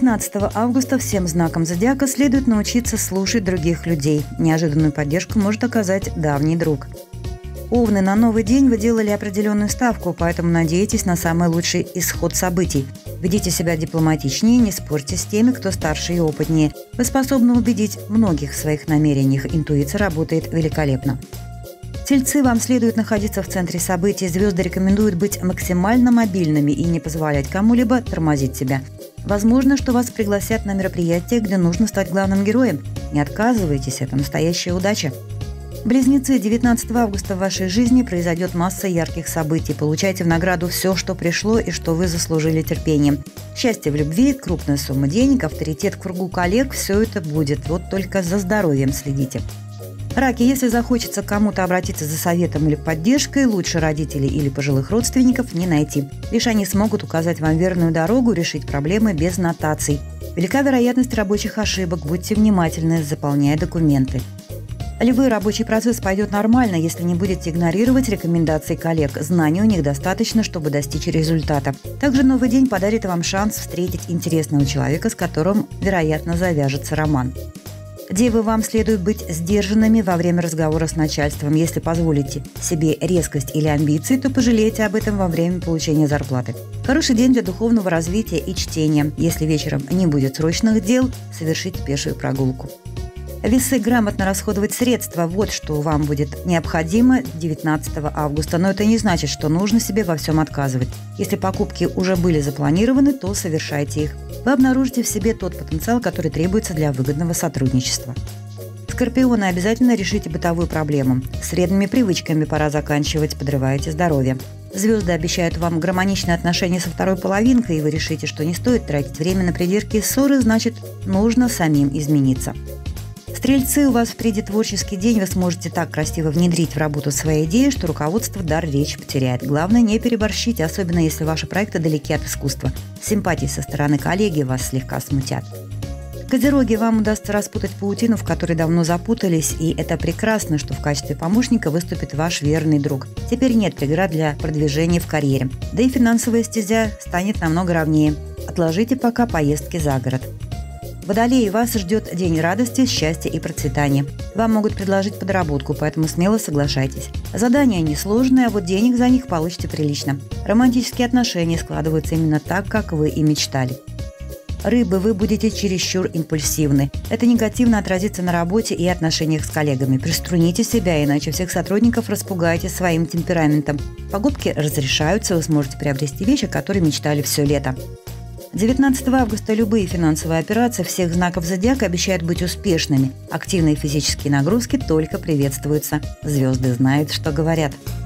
19 августа всем знакам зодиака следует научиться слушать других людей. Неожиданную поддержку может оказать давний друг. Овны, на новый день вы делали определенную ставку, поэтому надейтесь на самый лучший исход событий. Ведите себя дипломатичнее, не спорьте с теми, кто старше и опытнее. Вы способны убедить многих в своих намерениях. Интуиция работает великолепно. Тельцы, вам следует находиться в центре событий. Звезды рекомендуют быть максимально мобильными и не позволять кому-либо тормозить себя. Возможно, что вас пригласят на мероприятие, где нужно стать главным героем. Не отказывайтесь, это настоящая удача. Близнецы, 19 августа в вашей жизни произойдет масса ярких событий. Получайте в награду все, что пришло и что вы заслужили терпением. Счастье в любви, крупная сумма денег, авторитет в кругу коллег – все это будет. Вот только за здоровьем следите. Раки, если захочется к кому-то обратиться за советом или поддержкой, лучше родителей или пожилых родственников не найти. Лишь они смогут указать вам верную дорогу, решить проблемы без нотаций. Велика вероятность рабочих ошибок, будьте внимательны, заполняя документы. Львы, рабочий процесс пойдет нормально, если не будете игнорировать рекомендации коллег. Знаний у них достаточно, чтобы достичь результата. Также новый день подарит вам шанс встретить интересного человека, с которым, вероятно, завяжется роман. Девы, вам следует быть сдержанными во время разговора с начальством. Если позволите себе резкость или амбиции, то пожалеете об этом во время получения зарплаты. Хороший день для духовного развития и чтения. Если вечером не будет срочных дел, совершите пешую прогулку. Весы, грамотно расходовать средства – вот что вам будет необходимо 19 августа. Но это не значит, что нужно себе во всем отказывать. Если покупки уже были запланированы, то совершайте их. Вы обнаружите в себе тот потенциал, который требуется для выгодного сотрудничества. Скорпионы, обязательно решите бытовую проблему. С вредными привычками пора заканчивать, подрываете здоровье. Звезды обещают вам гармоничные отношения со второй половинкой, и вы решите, что не стоит тратить время на придирки и ссоры, значит, нужно самим измениться. Стрельцы, у вас впереди творческий день, вы сможете так красиво внедрить в работу свои идеи, что руководство дар речи потеряет. Главное, не переборщите, особенно если ваши проекты далеки от искусства. Симпатии со стороны коллеги вас слегка смутят. Козероги, вам удастся распутать паутину, в которой давно запутались, и это прекрасно, что в качестве помощника выступит ваш верный друг. Теперь нет преград для продвижения в карьере. Да и финансовая стезя станет намного ровнее. Отложите пока поездки за город. Водолеи, вас ждет день радости, счастья и процветания. Вам могут предложить подработку, поэтому смело соглашайтесь. Задания несложные, а вот денег за них получите прилично. Романтические отношения складываются именно так, как вы и мечтали. Рыбы, вы будете чересчур импульсивны. Это негативно отразится на работе и отношениях с коллегами. Приструните себя, иначе всех сотрудников распугаете своим темпераментом. Покупки разрешаются, вы сможете приобрести вещи, которые мечтали все лето. 19 августа любые финансовые операции всех знаков зодиака обещают быть успешными. Активные физические нагрузки только приветствуются. Звезды знают, что говорят.